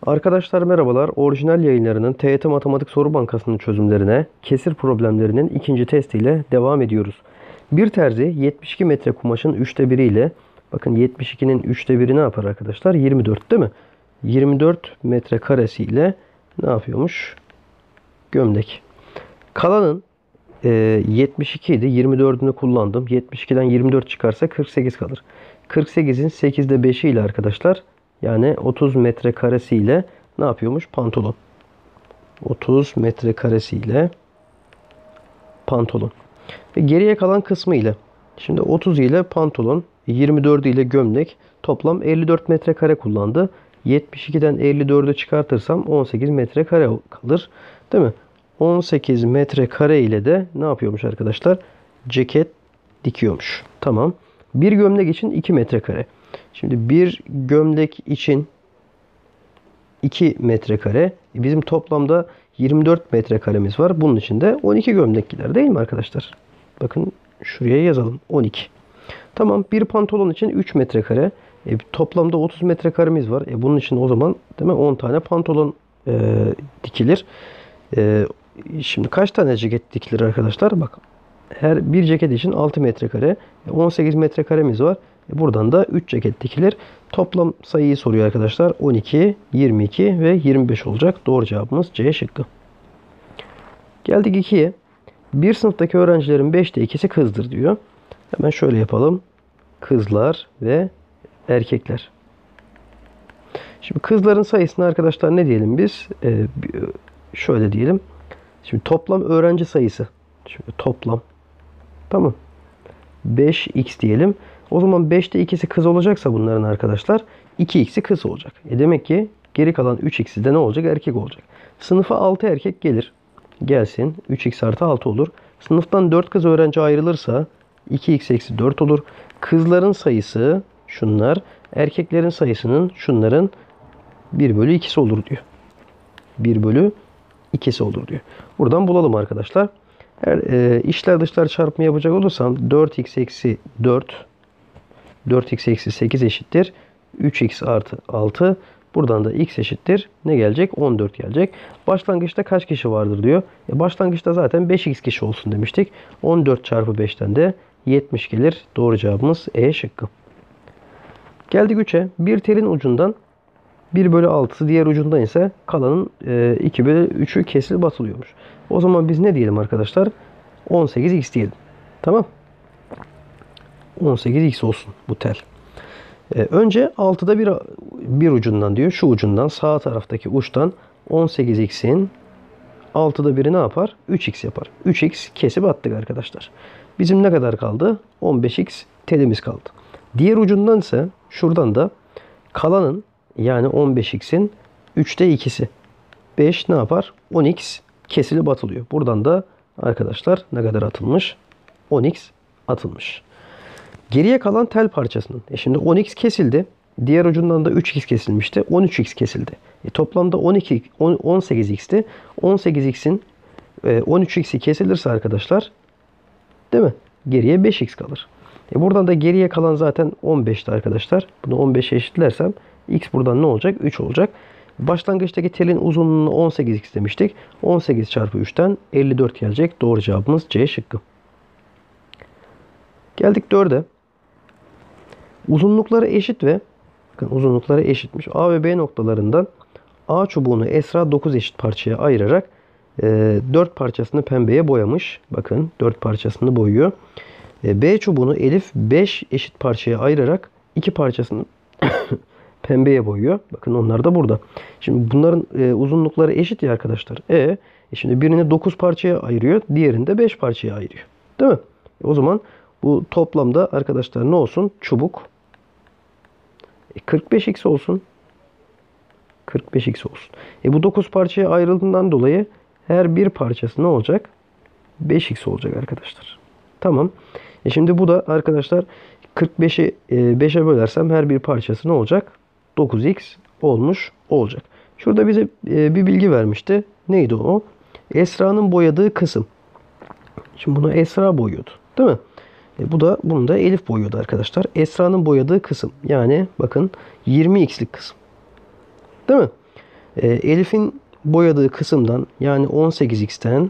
Arkadaşlar merhabalar. Orijinal yayınlarının TYT Matematik Soru Bankası'nın çözümlerine kesir problemlerinin ikinci testiyle devam ediyoruz. Bir terzi 72 metre kumaşın 1/3 ile bakın 72'nin 1/3 ne yapar arkadaşlar? 24 değil mi? 24 metre karesi ile ne yapıyormuş? Gömlek. Kalanın 72 idi. 24'ünü kullandım. 72'den 24 çıkarsa 48 kalır. 48'in 8'de 5'i ile arkadaşlar yani 30 metre karesi ile ne yapıyormuş? Pantolon. 30 metre karesi ile pantolon. Ve geriye kalan kısmı ile. Şimdi 30 ile pantolon, 24 ile gömlek toplam 54 metrekare kullandı. 72'den 54'ü çıkartırsam 18 metrekare kalır. Değil mi? 18 metrekare ile de ne yapıyormuş arkadaşlar? Ceket dikiyormuş. Tamam. Bir gömlek için 2 metrekare. Şimdi bir gömlek için 2 metrekare. Bizim toplamda 24 metrekaremiz var. Bunun için de 12 gömlek gider değil mi arkadaşlar? Bakın şuraya yazalım. 12. Tamam. Bir pantolon için 3 metrekare. Toplamda 30 metrekaremiz var. Bunun için o zaman değil mi? 10 tane pantolon dikilir. Şimdi kaç tane ceket dikilir arkadaşlar? Bak. Her bir ceket için 6 metrekare. 18 metrekaremiz var. Buradan da 3 ceket dikilir. Toplam sayıyı soruyor arkadaşlar. 12, 22 ve 25 olacak. Doğru cevabımız C şıkkı. Geldik 2'ye. Bir sınıftaki öğrencilerin 5'te 2'si kızdır diyor. Hemen şöyle yapalım. Kızlar ve erkekler. Şimdi kızların sayısını arkadaşlar ne diyelim biz? Şöyle diyelim. Şimdi toplam öğrenci sayısı. Şimdi toplam. Tamam. 5x diyelim. O zaman 5'te 2'si kız olacaksa bunların arkadaşlar 2x'i kız olacak. Demek ki geri kalan 3x'i de ne olacak? Erkek olacak. Sınıfa 6 erkek gelir. Gelsin. 3x artı 6 olur. Sınıftan 4 kız öğrenci ayrılırsa 2x eksi 4 olur. Kızların sayısı şunlar. Erkeklerin sayısının şunların 1 bölü 2'si olur diyor. 1 bölü 2'si olur diyor. Buradan bulalım arkadaşlar. Eğer içler dışlar çarpımı yapacak olursam 4x eksi 4 4x eksi 8 eşittir 3x artı 6. Buradan da x eşittir ne gelecek? 14 gelecek. Başlangıçta kaç kişi vardır diyor. Başlangıçta zaten 5x kişi olsun demiştik. 14 çarpı 5'ten de 70 gelir. Doğru cevabımız E şıkkı. Geldik 3'e. Bir telin ucundan 1 bölü 6'sı diğer ucundan ise kalanın 2 bölü 3'ü kesilip atılıyormuş. O zaman biz ne diyelim arkadaşlar? 18x diyelim. Tamam. 18x olsun bu tel. Önce 6'da bir ucundan diyor. Şu ucundan sağ taraftaki uçtan 18x'in 6'da biri ne yapar? 3x yapar. 3x kesip attık arkadaşlar. Bizim ne kadar kaldı? 15x telimiz kaldı. Diğer ucundan ise şuradan da kalanın yani 15x'in 3'te 2'si. 5 ne yapar? 10x kesilip atılıyor. Buradan da arkadaşlar ne kadar atılmış? 10x atılmış. Geriye kalan tel parçasının. Şimdi 10x kesildi. Diğer ucundan da 3x kesilmişti. 13x kesildi. Toplamda 18x'ti. 18x'in 13x'i kesilirse arkadaşlar değil mi? Geriye 5x kalır. Buradan da geriye kalan zaten 15'ti arkadaşlar. Bunu 15'e eşitlersem x buradan ne olacak? 3 olacak. Başlangıçtaki telin uzunluğunu 18x demiştik. 18 çarpı 3'ten 54 gelecek. Doğru cevabımız C şıkkı. Geldik 4'e. Uzunlukları eşit ve bakın uzunlukları eşitmiş. A ve B noktalarından A çubuğunu Esra 9 eşit parçaya ayırarak 4 parçasını pembeye boyamış. Bakın 4 parçasını boyuyor. B çubuğunu Elif 5 eşit parçaya ayırarak 2 parçasını pembeye boyuyor. Bakın onlar da burada. Şimdi bunların uzunlukları eşit ya arkadaşlar. Şimdi birini 9 parçaya ayırıyor. Diğerini de 5 parçaya ayırıyor. Değil mi? O zaman bu toplamda arkadaşlar ne olsun? Çubuk 45x olsun. 45x olsun. Bu 9 parçaya ayrıldığından dolayı her bir parçası ne olacak? 5x olacak arkadaşlar. Tamam. Şimdi bu da arkadaşlar 45'i 5'e bölersem her bir parçası ne olacak? 9x olmuş olacak. Şurada bize bir bilgi vermişti. Neydi o? Esra'nın boyadığı kısım. Şimdi bunu Esra boyuyordu. Değil mi? Bunu da Elif boyuyordu arkadaşlar. Esra'nın boyadığı kısım. Yani bakın 20x'lik kısım. Değil mi? Elif'in boyadığı kısımdan yani 18x'ten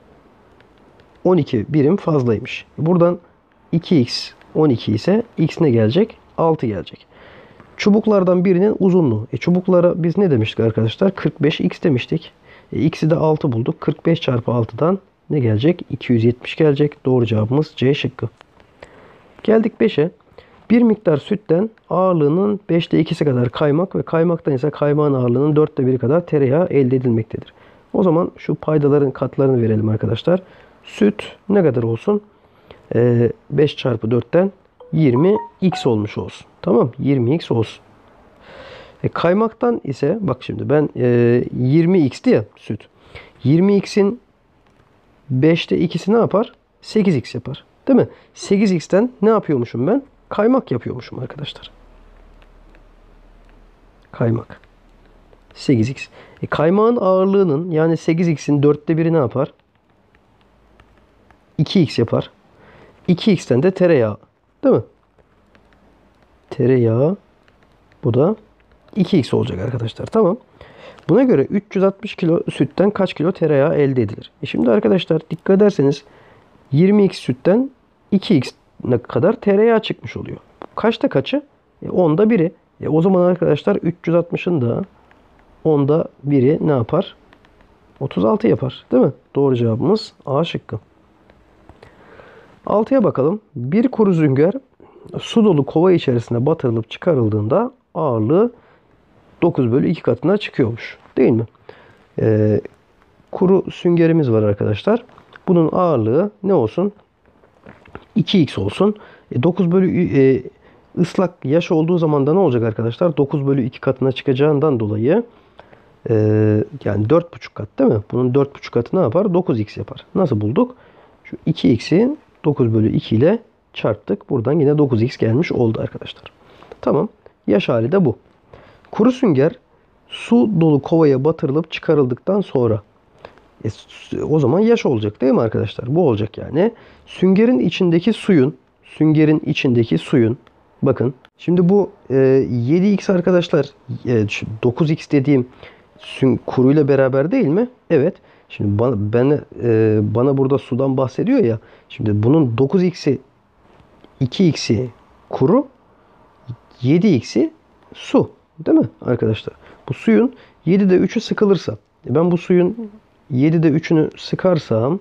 12 birim fazlaymış. Buradan 2x 12 ise x ne gelecek? 6 gelecek. Çubuklardan birinin uzunluğu. Çubuklara biz ne demiştik arkadaşlar? 45x demiştik. X'i de 6 bulduk. 45 çarpı 6'dan ne gelecek? 270 gelecek. Doğru cevabımız C şıkkı. Geldik 5'e. Bir miktar sütten ağırlığının 5'te 2'si kadar kaymak ve kaymaktan ise kaymağın ağırlığının 4'te 1'i kadar tereyağı elde edilmektedir. O zaman şu paydaların katlarını verelim arkadaşlar. Süt ne kadar olsun? 5 çarpı 4'ten 20x olmuş olsun. Tamam, 20x olsun. Kaymaktan ise bak şimdi ben 20x'ti ya süt. 20x'in 5'te 2'si ne yapar? 8x yapar. Değil mi? 8x'ten ne yapıyormuşum ben? Kaymak yapıyormuşum arkadaşlar. Kaymak. 8x. Kaymağın ağırlığının yani 8x'in 4'te 1'i ne yapar? 2x yapar. 2x'ten de tereyağı. Değil mi? Tereyağı. Bu da 2x olacak arkadaşlar. Tamam. Buna göre 360 kilo sütten kaç kilo tereyağı elde edilir? Şimdi arkadaşlar dikkat ederseniz 20x sütten 2x ne kadar tereyağı çıkmış oluyor. Kaçta kaçı? 10'da 1'i. O zaman arkadaşlar 360'ın da 10'da 1'i ne yapar? 36 yapar. Değil mi? Doğru cevabımız A şıkkı. 6'ya bakalım. Bir kuru sünger su dolu kova içerisine batırılıp çıkarıldığında ağırlığı 9 bölü 2 katına çıkıyormuş. Değil mi? Kuru süngerimiz var arkadaşlar. Bunun ağırlığı ne olsun? 2x olsun. 9 bölü ıslak yaş olduğu zaman da ne olacak arkadaşlar? 9 bölü 2 katına çıkacağından dolayı yani 4,5 kat değil mi? Bunun 4,5 katı ne yapar? 9x yapar. Nasıl bulduk? Şu 2x'i 9 bölü 2 ile çarptık. Buradan yine 9x gelmiş oldu arkadaşlar. Tamam. Yaş hali de bu. Kuru sünger su dolu kovaya batırılıp çıkarıldıktan sonra o zaman yaş olacak değil mi arkadaşlar? Bu olacak yani. Süngerin içindeki suyun bakın. Şimdi bu 7x arkadaşlar 9x dediğim kuruyla beraber değil mi? Evet. Şimdi bana burada sudan bahsediyor ya. Şimdi bunun 9x'i 2x'i kuru 7x'i su. Değil mi arkadaşlar? Bu suyun 7'de 3'ü sıkılırsa ben bu suyun 7'de 3'ünü sıkarsam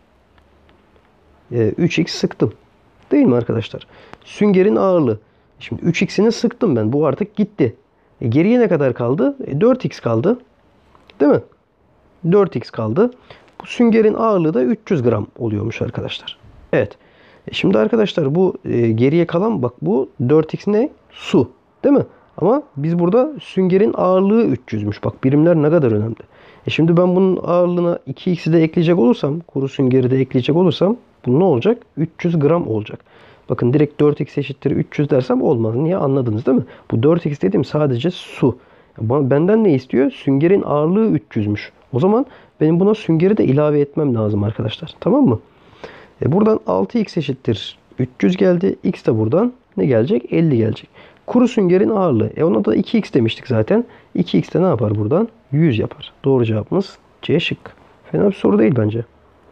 3x sıktım. Değil mi arkadaşlar? Süngerin ağırlığı. Şimdi 3x'ini sıktım ben. Bu artık gitti. Geriye ne kadar kaldı? 4x kaldı. Değil mi? 4x kaldı. Bu süngerin ağırlığı da 300 gram oluyormuş arkadaşlar. Evet. Şimdi arkadaşlar bu geriye kalan bak bu 4x ne? Su. Değil mi? Ama biz burada süngerin ağırlığı 300'müş. Bak birimler ne kadar önemli. Şimdi ben bunun ağırlığına 2x'i de ekleyecek olursam, kuru süngeri de ekleyecek olursam bu ne olacak? 300 gram olacak. Bakın direkt 4x eşittir 300 dersem olmaz. Niye? Anladınız değil mi? Bu 4x dediğim sadece su. Benden ne istiyor? Süngerin ağırlığı 300'müş. O zaman benim buna süngeri de ilave etmem lazım arkadaşlar. Tamam mı? Buradan 6x eşittir 300 geldi. X de buradan ne gelecek? 50 gelecek. Kuru süngerin ağırlığı. Ona da 2x demiştik zaten. 2x de ne yapar buradan? 100 yapar. Doğru cevabımız C şık. Fena bir soru değil bence.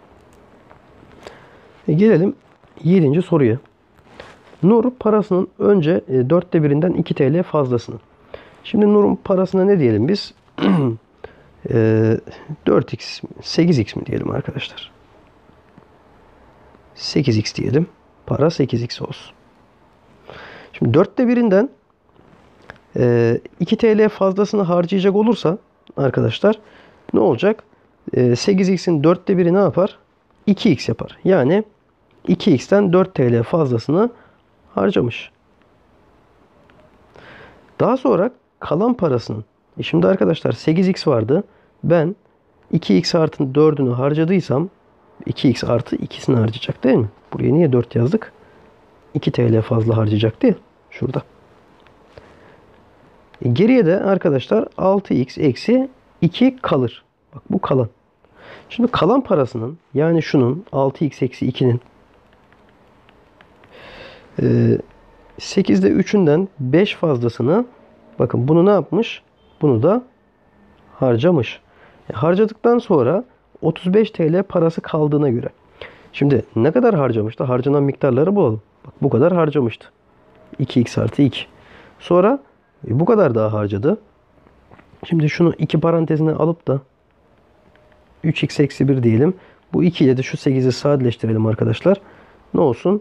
Gelelim 7. soruya. Nur parasının önce 4'te 1'inden 2 TL fazlasını. Şimdi Nur'un parasına ne diyelim biz? 4x, 8x mi diyelim arkadaşlar? 8x diyelim. Para 8x olsun. Şimdi 4'te 1'inden 2 TL fazlasını harcayacak olursa arkadaşlar ne olacak? 8x'in 4'te 1'i ne yapar? 2x yapar. Yani 2x'ten 4 TL fazlasını harcamış. Daha sonra kalan parasının şimdi arkadaşlar 8x vardı. Ben 2x artı 4'ünü harcadıysam 2x artı 2'sini harcayacak değil mi? Buraya niye 4 yazdık? 2 TL fazla harcayacaktı ya. Şurada. Geriye de arkadaşlar 6x eksi 2 kalır. Bak bu kalan. Şimdi kalan parasının yani şunun 6x eksi 2'nin 8'de 3'ünden 5 fazlasını bakın bunu ne yapmış? Bunu da harcamış. Harcadıktan sonra 35 TL parası kaldığına göre. Şimdi ne kadar harcamıştı? Harcanan miktarları bulalım. Bak, bu kadar harcamıştı. 2x artı 2. Sonra bu kadar daha harcadı. Şimdi şunu 2 parantezine alıp da 3x eksi 1 diyelim. Bu 2 ile de şu 8'i sadeleştirelim arkadaşlar. Ne olsun?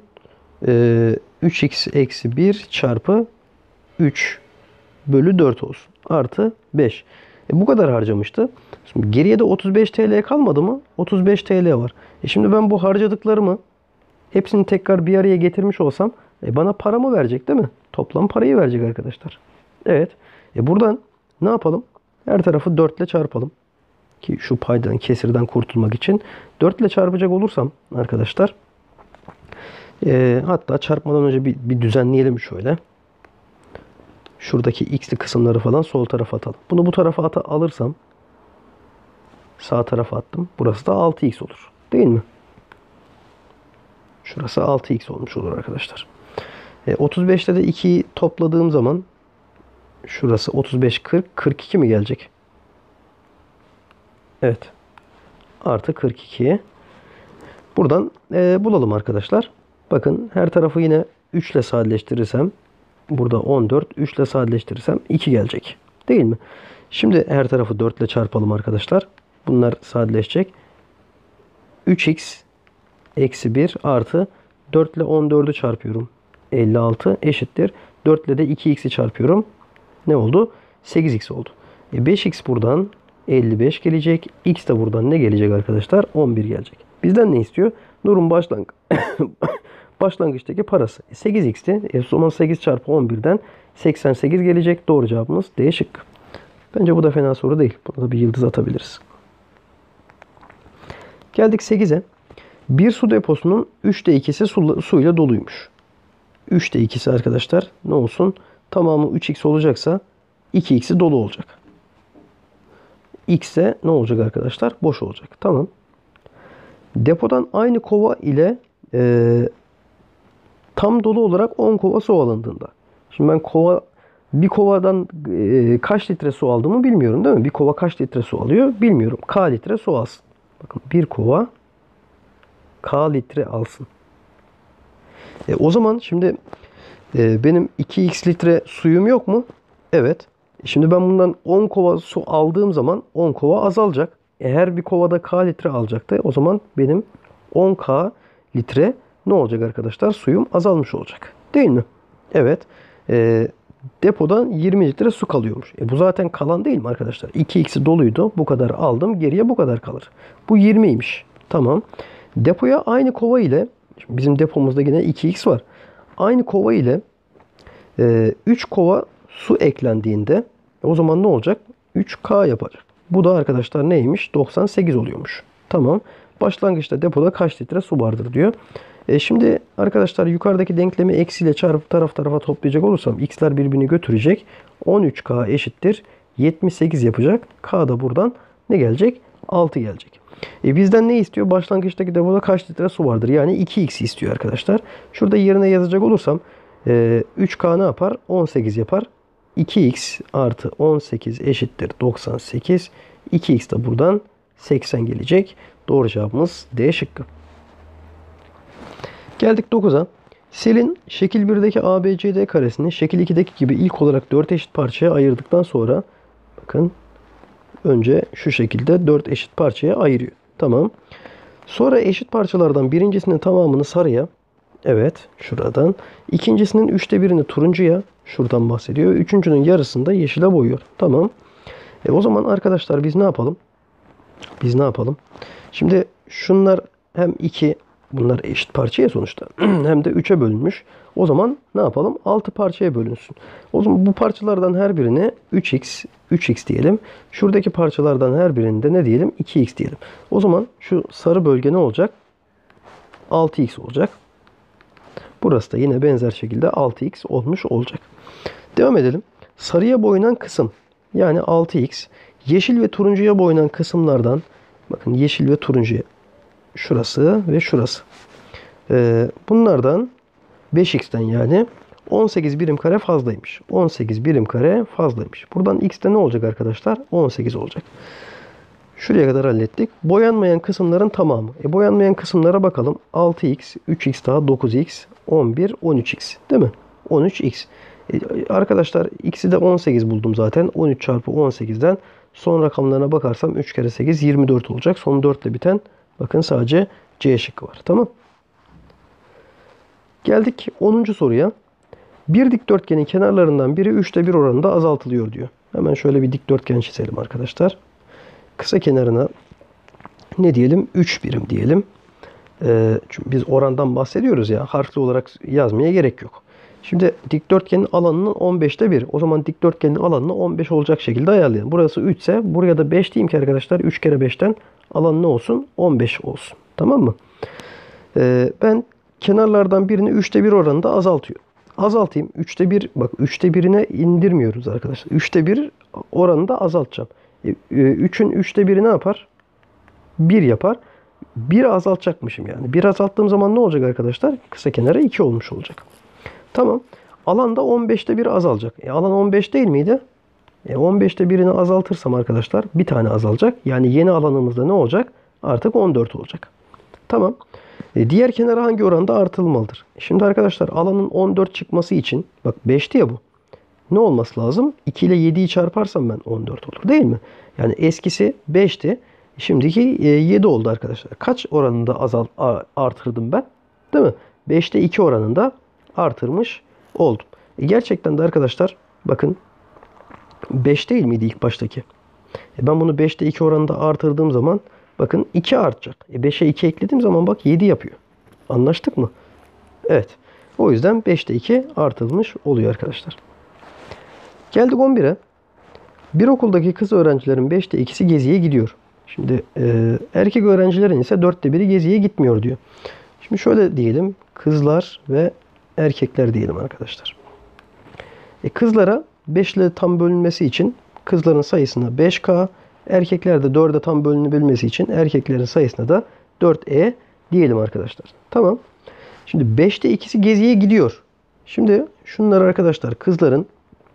3x eksi 1 çarpı 3 bölü 4 olsun. Artı 5. Bu kadar harcamıştı. Şimdi geriye de 35 TL kalmadı mı? 35 TL var. Şimdi ben bu harcadıklarımı hepsini tekrar bir araya getirmiş olsam bana paramı verecek değil mi? Toplam parayı verecek arkadaşlar. Evet. Buradan ne yapalım? Her tarafı 4 ile çarpalım. Ki şu paydan, kesirden kurtulmak için 4 ile çarpacak olursam arkadaşlar, hatta çarpmadan önce bir düzenleyelim şöyle. Şuradaki x'li kısımları falan sol tarafa atalım. Bunu bu tarafa alırsam sağ tarafa attım. Burası da 6x olur. Değil mi? Şurası 6x olmuş olur arkadaşlar. 35'te de 2'yi topladığım zaman şurası 35, 40, 42 mi gelecek? Evet. Artı 42. Buradan bulalım arkadaşlar. Bakın her tarafı yine 3 ile sadeleştirirsem burada 14. 3 ile sadeleştirirsem 2 gelecek. Değil mi? Şimdi her tarafı 4 ile çarpalım arkadaşlar. Bunlar sadeleşecek. 3x eksi 1 artı 4 ile 14'ü çarpıyorum. 56 eşittir. 4 ile de 2x'i çarpıyorum. Ne oldu? 8x oldu. 5x buradan 55 gelecek. X de buradan ne gelecek arkadaşlar? 11 gelecek. Bizden ne istiyor? Nur'un başlangıçtaki parası. 8x'ti. O zaman 8 çarpı 11'den 88 gelecek. Doğru cevabımız D şıkkı. Bence bu da fena soru değil. Buna da bir yıldız atabiliriz. Geldik 8'e. Bir su deposunun 3'te 2'si suyla doluymuş. 3'te 2'si arkadaşlar ne olsun? Tamamı 3x olacaksa 2x'i dolu olacak. X de ne olacak arkadaşlar? Boş olacak. Tamam. Depodan aynı kova ile tam dolu olarak 10 kova su alındığında. Şimdi ben bir kovadan kaç litre su aldığımı bilmiyorum değil mi? Bir kova kaç litre su alıyor bilmiyorum. K litre su alsın. Bakın bir kova K litre alsın. O zaman şimdi benim 2x litre suyum yok mu? Evet. Şimdi ben bundan 10 kova su aldığım zaman 10 kova azalacak. Eğer bir kovada K litre alacaktı, o zaman benim 10K litre ne olacak arkadaşlar? Suyum azalmış olacak. Değil mi? Evet. Depodan 20 litre su kalıyormuş. Bu zaten kalan değil mi arkadaşlar? 2x'i doluydu. Bu kadar aldım. Geriye bu kadar kalır. Bu 20'ymiş. Tamam. Depoya aynı kova ile, bizim depomuzda yine 2x var. Aynı kova ile 3 kova su eklendiğinde o zaman ne olacak? 3K yapacak. Bu da arkadaşlar neymiş? 98 oluyormuş. Tamam. Başlangıçta depoda kaç litre su vardır diyor. Şimdi arkadaşlar yukarıdaki denklemi eksiyle çarpıp taraf tarafa toplayacak olursam x'ler birbirini götürecek. 13K eşittir 78 yapacak. K da buradan ne gelecek? 6 gelecek. Bizden ne istiyor? Başlangıçtaki depoda kaç litre su vardır? Yani 2x istiyor arkadaşlar. Şurada yerine yazacak olursam 3K ne yapar? 18 yapar. 2x artı 18 eşittir 98. 2x de buradan 80 gelecek. Doğru cevabımız D şıkkı. Geldik 9'a. Selin şekil 1'deki ABCD karesini şekil 2'deki gibi ilk olarak 4 eşit parçaya ayırdıktan sonra bakın önce şu şekilde 4 eşit parçaya ayırıyor. Tamam. Sonra eşit parçalardan birincisinin tamamını sarıya, evet şuradan, ikincisinin 3'te 1'ini turuncuya, şuradan bahsediyor. Üçüncünün yarısını da yeşile boyuyor. Tamam. O zaman arkadaşlar biz ne yapalım? Şimdi şunlar hem 2, bunlar eşit parçaya sonuçta, hem de 3'e bölünmüş. O zaman ne yapalım? 6 parçaya bölünsün. O zaman bu parçalardan her birine 3x diyelim. Şuradaki parçalardan her birinde ne diyelim? 2x diyelim. O zaman şu sarı bölge ne olacak? 6x olacak. Burası da yine benzer şekilde 6x olmuş olacak. Devam edelim. Sarıya boyanan kısım yani 6x. Yeşil ve turuncuya boyanan kısımlardan, bakın yeşil ve turuncuya, şurası ve şurası. Bunlardan 5x'ten yani 18 birim kare fazlaymış. 18 birim kare fazlaymış. Buradan x'te ne olacak arkadaşlar? 18 olacak. Şuraya kadar hallettik. Boyanmayan kısımların tamamı. Boyanmayan kısımlara bakalım. 6x, 3x daha 9x, 11, 13x. Değil mi? 13x. Arkadaşlar x'i de 18 buldum zaten. 13 çarpı 18'den son rakamlarına bakarsam 3 kere 8 24 olacak. Son 4 ile biten bakın sadece C şıkkı var. Tamam. Geldik 10. soruya. Bir dikdörtgenin kenarlarından biri 3'te 1 oranında azaltılıyor diyor. Hemen şöyle bir dikdörtgen çizelim arkadaşlar. Kısa kenarına ne diyelim? 3 birim diyelim. Çünkü biz orandan bahsediyoruz ya. Harfli olarak yazmaya gerek yok. Şimdi dikdörtgenin alanının 15'te 1. O zaman dikdörtgenin alanını 15 olacak şekilde ayarlayalım. Burası 3 ise buraya da 5 diyeyim ki arkadaşlar 3 kere 5'ten alan ne olsun? 15 olsun. Tamam mı? Ben kenarlardan birini 3'te 1 oranında azaltayım. 3'te 1 bak 3'te 1'ine indirmiyoruz arkadaşlar. 3'te 1 oranında azaltacağım. 3'ün 3'te 1'i ne yapar? 1 yapar. 1 azaltacakmışım yani. 1 azalttığım zaman ne olacak arkadaşlar? Kısa kenarı 2 olmuş olacak. Tamam. Alan da 15'te 1 azalacak. Alan 15 değil miydi? 15'te 1'ini azaltırsam arkadaşlar bir tane azalacak. Yani yeni alanımızda ne olacak? Artık 14 olacak. Tamam. Diğer kenara hangi oranda artırılmalıdır? Şimdi arkadaşlar alanın 14 çıkması için bak 5'ti ya bu. Ne olması lazım? 2 ile 7'yi çarparsam ben 14 olur değil mi? Yani eskisi 5'ti. Şimdiki 7 oldu arkadaşlar. Kaç oranında artırdım ben? Değil mi? 5'te 2 oranında artırmış oldum. Gerçekten de arkadaşlar bakın 5 değil miydi ilk baştaki? Ben bunu 5'te 2 oranında artırdığım zaman bakın 2 artacak. 5'e 2 eklediğim zaman bak 7 yapıyor. Anlaştık mı? Evet. O yüzden 5'te 2 artırılmış oluyor arkadaşlar. Geldik 11'e. Bir okuldaki kız öğrencilerin 5'te 2'si geziye gidiyor. Şimdi erkek öğrencilerin ise 4'te 1'i geziye gitmiyor diyor. Şimdi şöyle diyelim. Kızlar ve erkekler diyelim arkadaşlar. Kızlara 5 ile tam bölünmesi için kızların sayısına 5K, erkekler de 4'e tam bölünebilmesi için erkeklerin sayısına da 4E diyelim arkadaşlar. Tamam. Şimdi 5'te 2'si geziye gidiyor. Şimdi şunları arkadaşlar kızların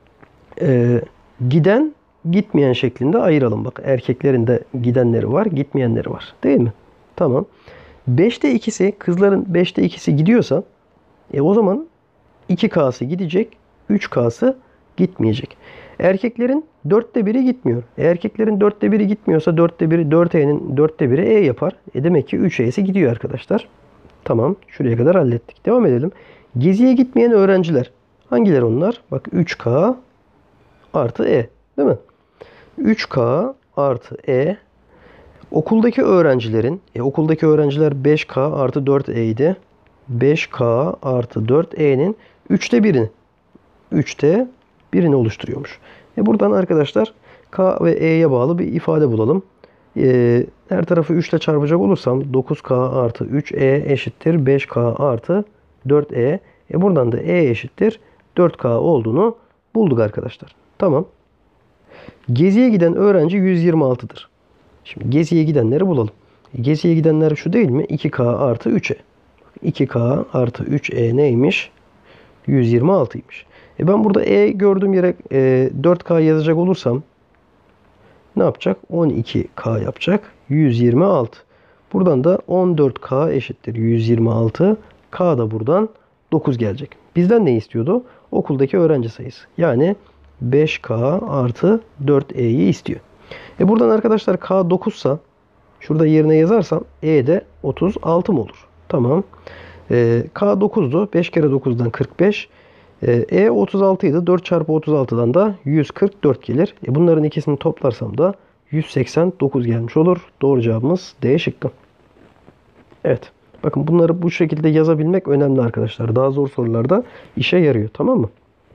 giden gitmeyen şeklinde ayıralım. Bak erkeklerin de gidenleri var, gitmeyenleri var. Değil mi? Tamam. 5'te 2'si kızların 5'te 2'si gidiyorsa o zaman 2K'sı gidecek, 3K'sı gitmeyecek. Erkeklerin 4'te 1'i gitmiyor. Erkeklerin 4'te 1'i gitmiyorsa 4'te 1'i 4E'nin 4'te 1'i E yapar. Demek ki 3E'si gidiyor arkadaşlar. Tamam. Şuraya kadar hallettik. Devam edelim. Geziye gitmeyen öğrenciler. Hangileri onlar? Bak 3K artı E. Değil mi? 3K artı E. Okuldaki öğrencilerin okuldaki öğrenciler 5K artı 4E idi. 5K artı 4E'nin 3'te 1'ini 3'te 1'ini oluşturuyormuş. Buradan arkadaşlar K ve E'ye bağlı bir ifade bulalım. Her tarafı 3 ile çarpacak olursam 9K artı 3E eşittir 5K artı 4E. Buradan da E eşittir 4K olduğunu bulduk arkadaşlar. Tamam. Geziye giden öğrenci 126'dır. Şimdi geziye gidenleri bulalım. Geziye gidenler şu değil mi? 2K artı 3E. 2K artı 3E neymiş? 126'ymış. Ben burada E gördüğüm yere 4K yazacak olursam ne yapacak? 12K yapacak. 126. Buradan da 14K eşittir 126. K da buradan 9 gelecek. Bizden ne istiyordu? Okuldaki öğrenci sayısı. Yani 5K artı 4E'yi istiyor. Buradan arkadaşlar K 9 ise şurada yerine yazarsam E de 36 mı olur? Tamam. K 9'du. 5 kere 9'dan 45. E 36 idi. 4 çarpı 36'dan da 144 gelir. Bunların ikisini toplarsam da 189 gelmiş olur. Doğru cevabımız D şıkkı. Evet. Bakın bunları bu şekilde yazabilmek önemli arkadaşlar. Daha zor sorularda işe yarıyor. Tamam mı?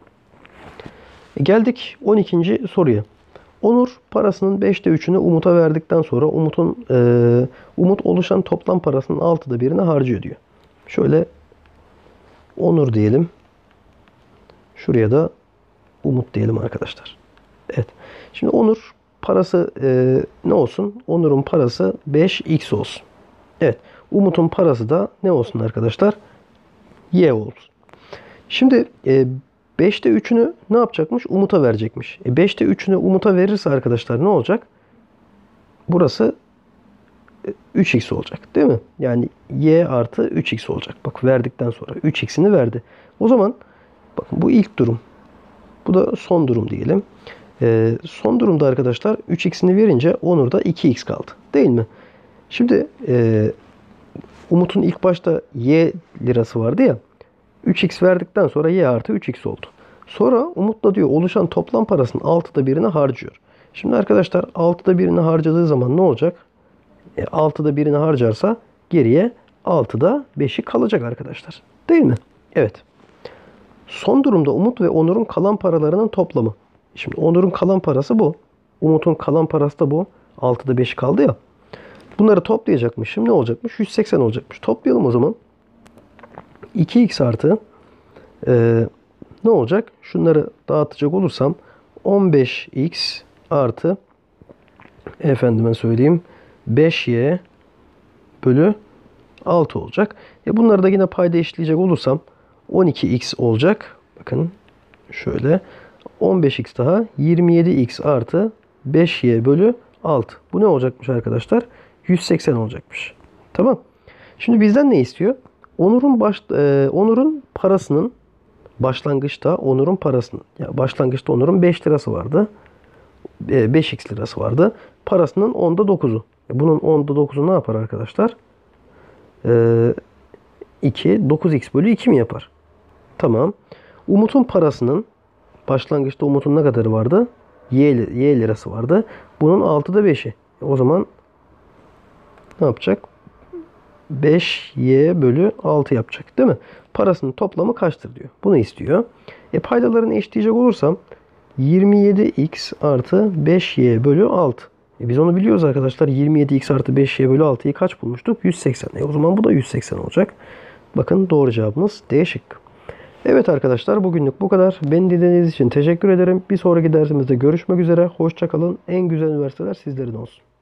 Geldik 12. soruya. Onur parasının 5'te 3'ünü Umut'a verdikten sonra Umut oluşan toplam parasının 6'da 1'ini harcıyor diyor. Şöyle Onur diyelim. Şuraya da Umut diyelim arkadaşlar. Evet. Şimdi Onur parası ne olsun? Onur'un parası 5x olsun. Evet. Umut'un parası da ne olsun arkadaşlar? Y olsun. Şimdi 5'te 3'ünü ne yapacakmış? Umut'a verecekmiş. 5'te 3'ünü Umut'a verirse arkadaşlar ne olacak? Burası 3x olacak değil mi? Yani y artı 3x olacak. Bak verdikten sonra 3x'ini verdi. O zaman bakın bu ilk durum. Bu da son durum diyelim. Son durumda arkadaşlar 3x'ini verince Onur'da 2x kaldı. Değil mi? Şimdi Umut'un ilk başta y lirası vardı ya. 3x verdikten sonra y artı 3x oldu. Sonra Umut da diyor oluşan toplam parasının 6'da birini harcıyor. Şimdi arkadaşlar 6'da birini harcadığı zaman ne olacak? 6'da birini harcarsa geriye 6'da 5'i kalacak arkadaşlar. Değil mi? Evet. Son durumda Umut ve Onur'un kalan paralarının toplamı. Şimdi Onur'un kalan parası bu. Umut'un kalan parası da bu. 6'da 5 kaldı ya. Bunları toplayacakmış. Şimdi ne olacakmış? 180 olacakmış. Toplayalım o zaman. 2x artı ne olacak? Şunları dağıtacak olursam 15x artı efendime söyleyeyim 5y bölü 6 olacak. Bunları da yine payda eşitleyecek olursam 12x olacak. Bakın şöyle 15x daha 27x artı 5y bölü 6. Bu ne olacakmış arkadaşlar? 180 olacakmış. Tamam. Şimdi bizden ne istiyor? Onur'un parasının başlangıçta Onur'un parasının başlangıçta Onur'un 5 lirası vardı. 5x lirası vardı. Parasının 10'da 9'u. Bunun 10'da 9'u ne yapar arkadaşlar? 9x bölü 2 mi yapar? Tamam. Umut'un parasının başlangıçta Umut'un ne kadarı vardı? Y lirası vardı. Bunun 6'da 5'i. O zaman ne yapacak? 5y bölü 6 yapacak. Değil mi? Parasının toplamı kaçtır diyor. Bunu istiyor. Paydalarını eşitleyecek olursam 27x artı 5y bölü 6. Biz onu biliyoruz arkadaşlar. 27x artı 5y bölü 6'yı kaç bulmuştuk? 180. O zaman bu da 180 olacak. Bakın doğru cevabımız D şıkkı. Evet arkadaşlar bugünlük bu kadar. Beni dinlediğiniz için teşekkür ederim. Bir sonraki dersimizde görüşmek üzere. Hoşça kalın. En güzel üniversiteler sizlerin olsun.